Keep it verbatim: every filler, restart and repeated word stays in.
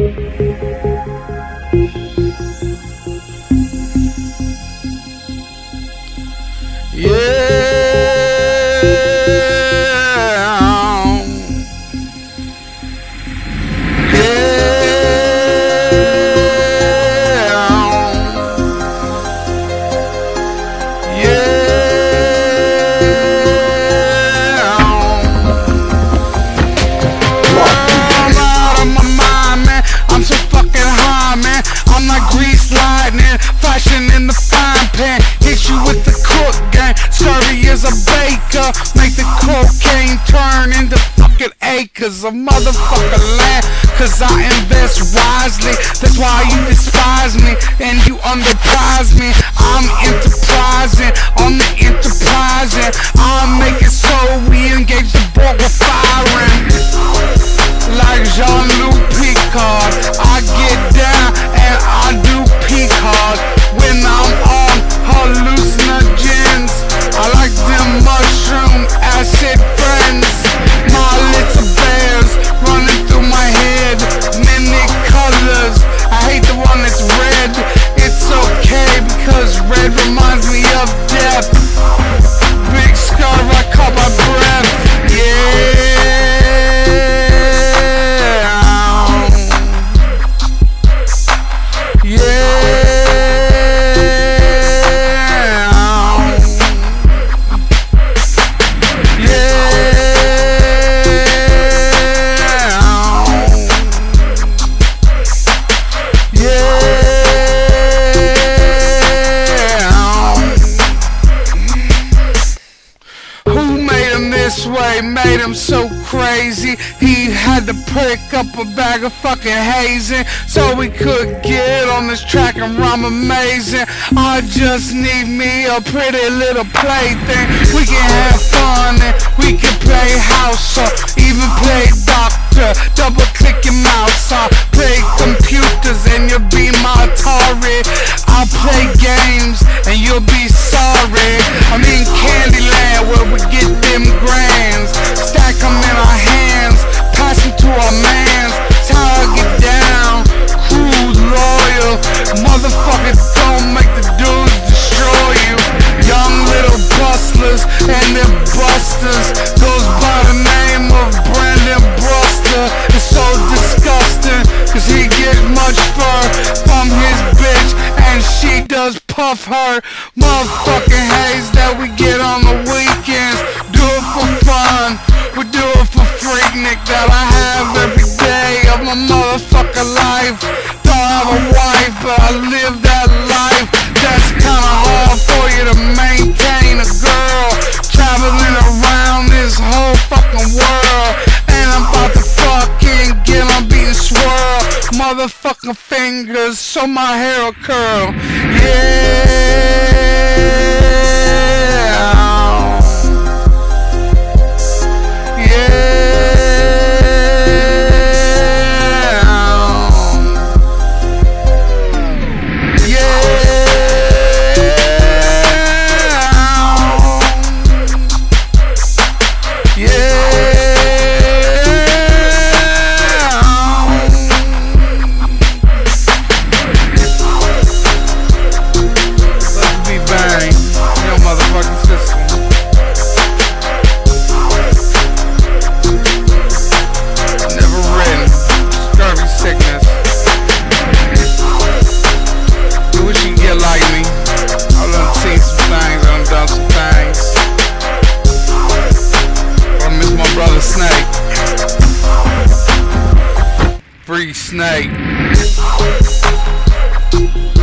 Flashing in the frying pan, hit you with the cook gang. Scurvy as a baker, make the cocaine turn into fucking acres of motherfucking land. Cause I invest wisely, that's why you despise me and you underprize me. I'm enterprising, on the enterprising. I make it so we engage the board with firing. Like Jean-Luc Picard, I get down and I do peak hard. When I'm on hallucinogens, I like them mushroom acid friends. My little bears running through my head, many colors. I hate the one that's red. It's okay because red reminds me of death. Big scar, I caught my breath. Yeah. This way made him so crazy, he had to pick up a bag of fucking hazing so we could get on this track and rhyme amazing. I just need me a pretty little plaything. We can have fun and we can play house or even play doctor. Double click your mouse, I'll play computers and you'll be my Atari. I'll play games and you'll be sorry. I'm in Candyland where we get them grands, stack them in our hands, pass them to our mans. That's how I get down, crude, loyal. Motherfucker, don't make the dudes destroy you. Young little bustlers and their busters goes by the name of Brandon Bruster. It's so disgusting cause he gets much fur from his bitch and she does puff her motherfucking haze that we get on the weekends. Do it for fun, we do it for Freaknik that I have every day of my motherfucking life. Don't have a wife, but I live that life. That's kinda hard for you to maintain a girl traveling around this whole fucking world. And I'm about to fucking get on beating swirl. Motherfucking fingers so my hair will curl. Yeah. Free Snake.